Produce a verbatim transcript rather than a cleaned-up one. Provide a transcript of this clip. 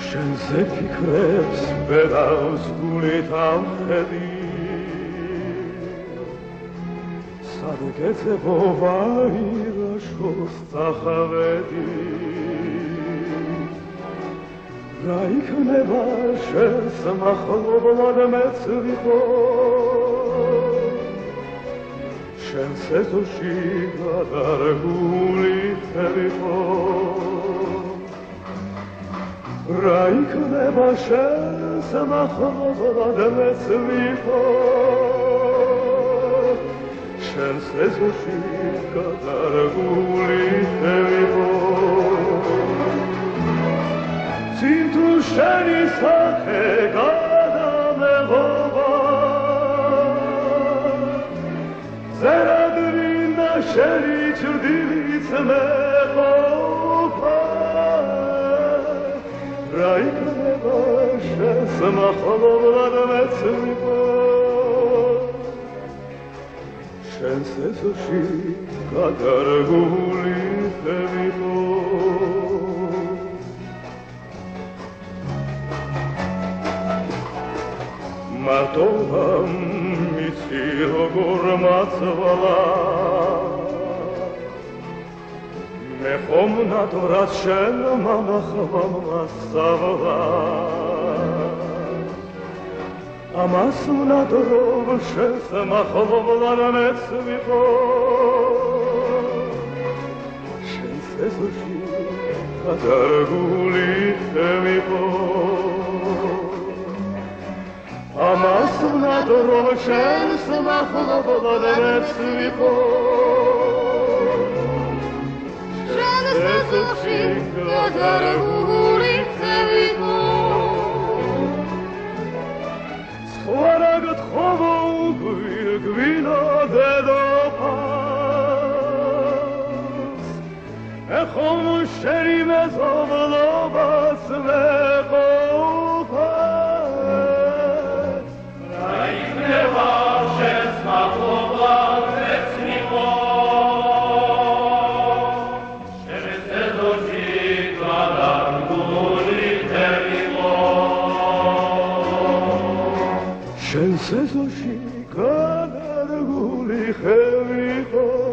შენზე ფიქრებს ბედავს გული თავხედი სადგეცებო ვაირაშოს წახვედი რა იქნება შენს მახლობლად მეც ვიყო შენს ეზოში გადარგული ხევიყო რა იქნება შენს მახლობლად მეც ვიყო შენს ეზოში გადარგული ხევიყო Cintu sheni sakhe gadamegova Zeradrinda sheni chudivits meqopa Raikneva shes machlovlad metzvipo Shens ezoshi gadarguli tevipo მარტოვა მიცი როგორ მაცვალა მე ხომ ნადრას შენ მანახვა მასწავლა ამას ნადრობ შენს მახლობლად მეც ვიყო შენს ეზოში გადარგული ვიყო Amas nadro shens machlovlad meც ვიყო შენს ეზოში გადარგული ვიყო სხვა რა გთხოვო გვირგვინა დედოფალს ეხომ შენი მეზობლობას ვეყოფა Shens machlovlad meც ვიყო შენს ეზოში გადარგული ხევიყო შენს ეზოში გადარგული ხევიყო